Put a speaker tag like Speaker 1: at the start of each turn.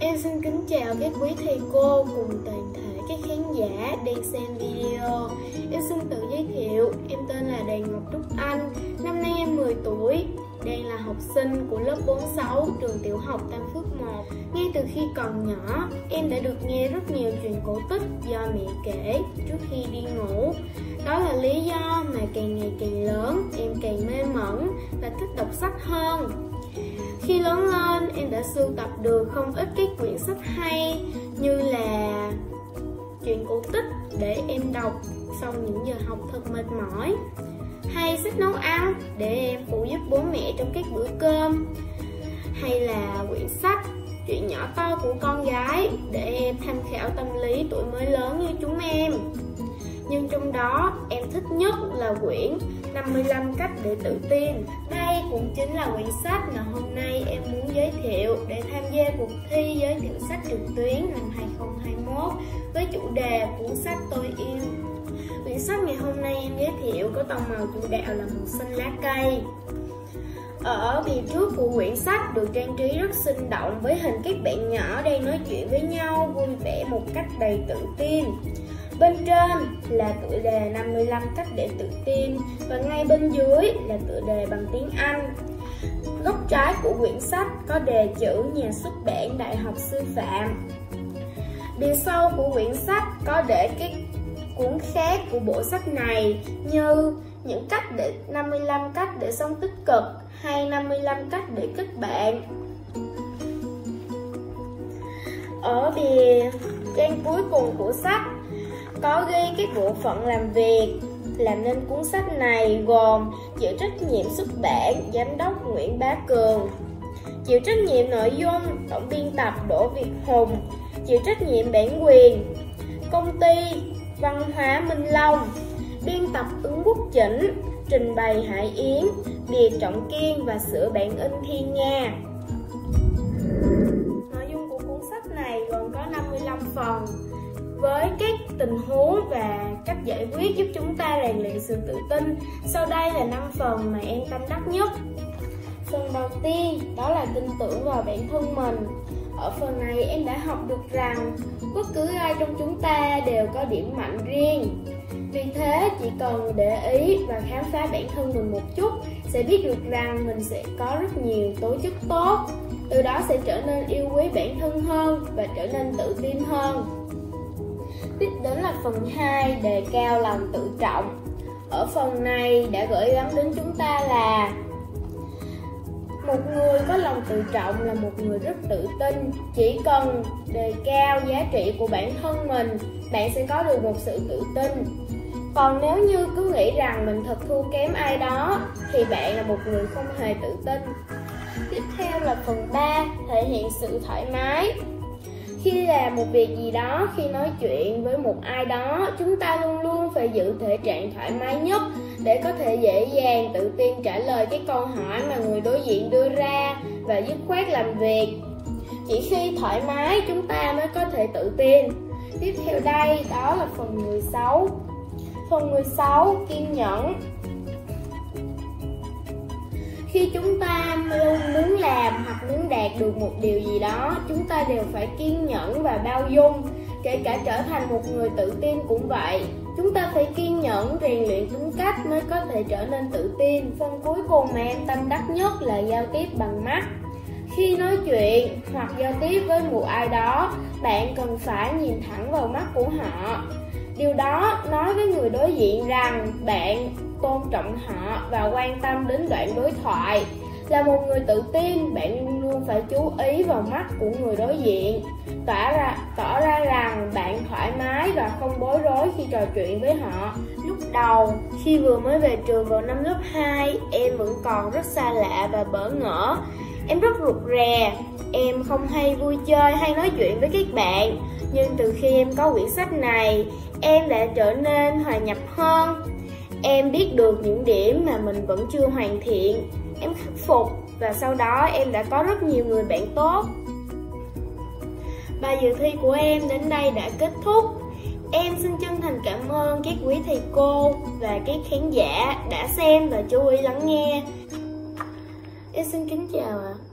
Speaker 1: Em xin kính chào các quý thầy cô cùng toàn thể các khán giả đang xem video. Em xin tự giới thiệu, em tên là Đàn Ngọc Trúc Anh, năm nay em 10 tuổi, đang là học sinh của lớp 46 trường tiểu học Tam Phước 1. Ngay từ khi còn nhỏ, em đã được nghe rất nhiều chuyện cổ tích do mẹ kể trước khi đi ngủ. Đó là lý do mà càng ngày càng lớn, em càng mê mẩn và thích đọc sách hơn. Khi lớn lên, em đã sưu tập được không ít các quyển sách hay như là truyện cổ tích để em đọc sau những giờ học thật mệt mỏi, hay sách nấu ăn để em phụ giúp bố mẹ trong các bữa cơm, hay là quyển sách Chuyện nhỏ to của con gái để em tham khảo tâm lý tuổi mới lớn như chúng em. Nhưng trong đó em thích nhất là quyển 55 cách để tự tin. Đây cũng chính là quyển sách mà hôm nay em muốn giới thiệu để tham gia cuộc thi giới thiệu sách trực tuyến năm 2021 với chủ đề Cuốn sách tôi yêu. Quyển sách ngày hôm nay em giới thiệu có tông màu chủ đạo là màu xanh lá cây. Ở bìa trước của quyển sách được trang trí rất sinh động với hình các bạn nhỏ đang nói chuyện với nhau vui vẻ một cách đầy tự tin. Bên trên là tựa đề 55 cách để tự tin và ngay bên dưới là tựa đề bằng tiếng Anh. Góc trái của quyển sách có đề chữ Nhà xuất bản Đại học Sư phạm. Bìa sau của quyển sách có để các cuốn khác của bộ sách này như những cách để 55 cách để sống tích cực hay 55 cách để kết bạn. Ở bìa trang cuối cùng của sách có ghi các bộ phận làm việc làm nên cuốn sách này, gồm chịu trách nhiệm xuất bản Giám đốc Nguyễn Bá Cường, chịu trách nhiệm nội dung tổng biên tập Đỗ Việt Hùng, chịu trách nhiệm bản quyền Công ty Văn hóa Minh Long, biên tập Ứng Quốc Chỉnh, trình bày Hải Yến, bìa Trọng Kiên và sửa bản in Thiên Nga. Nội dung của cuốn sách này gồm có 55 phần với các tình huống và cách giải quyết giúp chúng ta rèn luyện sự tự tin. Sau đây là 5 phần mà em tâm đắc nhất. Phần đầu tiên đó là tin tưởng vào bản thân mình. Ở phần này em đã học được rằng bất cứ ai trong chúng ta đều có điểm mạnh riêng. Vì thế chỉ cần để ý và khám phá bản thân mình một chút sẽ biết được rằng mình sẽ có rất nhiều tố chất tốt. Từ đó sẽ trở nên yêu quý bản thân hơn và trở nên tự tin hơn. Tiếp đến là phần 2, đề cao lòng tự trọng. Ở phần này đã gửi gắm đến chúng ta là một người có lòng tự trọng là một người rất tự tin. Chỉ cần đề cao giá trị của bản thân mình, bạn sẽ có được một sự tự tin. Còn nếu như cứ nghĩ rằng mình thật thua kém ai đó thì bạn là một người không hề tự tin. Tiếp theo là phần 3, thể hiện sự thoải mái. Khi làm một việc gì đó, khi nói chuyện với một ai đó, chúng ta luôn luôn phải giữ thể trạng thoải mái nhất để có thể dễ dàng tự tin trả lời cái câu hỏi mà người đối diện đưa ra và dứt khoát làm việc. Chỉ khi thoải mái chúng ta mới có thể tự tin. Tiếp theo đây đó là phần 16. Phần 16, kiên nhẫn. Khi chúng ta luôn muốn làm hoặc muốn đạt được một điều gì đó, chúng ta đều phải kiên nhẫn và bao dung. Kể cả trở thành một người tự tin cũng vậy. Chúng ta phải kiên nhẫn, rèn luyện tính cách mới có thể trở nên tự tin. Phần cuối cùng mà em tâm đắc nhất là giao tiếp bằng mắt. Khi nói chuyện hoặc giao tiếp với một ai đó, bạn cần phải nhìn thẳng vào mắt của họ. Điều đó nói với người đối diện rằng bạn tôn trọng họ và quan tâm đến đoạn đối thoại. Là một người tự tin, bạn luôn phải chú ý vào mắt của người đối diện, tỏ ra rằng bạn thoải mái và không bối rối khi trò chuyện với họ. Lúc đầu, khi vừa mới về trường vào năm lớp 2, em vẫn còn rất xa lạ và bỡ ngỡ. Em rất rụt rè, em không hay vui chơi hay nói chuyện với các bạn. Nhưng từ khi em có quyển sách này, em đã trở nên hòa nhập hơn. Em biết được những điểm mà mình vẫn chưa hoàn thiện. Em khắc phục và sau đó em đã có rất nhiều người bạn tốt. Bài dự thi của em đến đây đã kết thúc. Em xin chân thành cảm ơn các quý thầy cô và các khán giả đã xem và chú ý lắng nghe. Em xin kính chào ạ.